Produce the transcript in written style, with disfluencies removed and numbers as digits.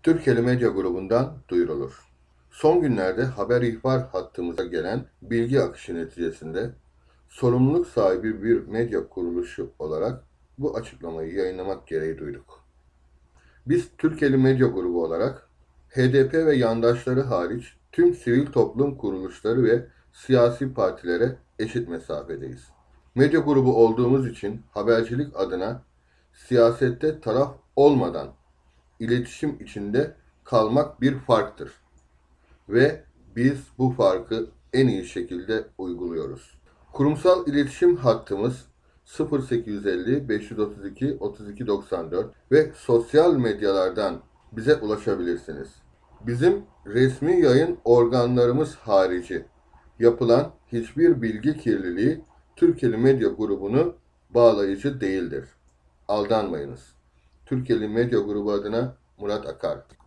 Türkiye Medya Grubu'ndan duyurulur. Son günlerde haber ihbar hattımıza gelen bilgi akışı neticesinde sorumluluk sahibi bir medya kuruluşu olarak bu açıklamayı yayınlamak gereği duyduk. Biz Türkiye Medya Grubu olarak HDP ve yandaşları hariç tüm sivil toplum kuruluşları ve siyasi partilere eşit mesafedeyiz. Medya grubu olduğumuz için habercilik adına siyasette taraf olmadan iletişim içinde kalmak bir farktır ve biz bu farkı en iyi şekilde uyguluyoruz. Kurumsal iletişim hattımız 0850 532 32 94 ve sosyal medyalardan bize ulaşabilirsiniz. Bizim resmi yayın organlarımız harici yapılan hiçbir bilgi kirliliği Türkiye Medya Grubu'nu bağlayıcı değildir. Aldanmayınız. Türkiye Medya Grubu adına Murat Akar.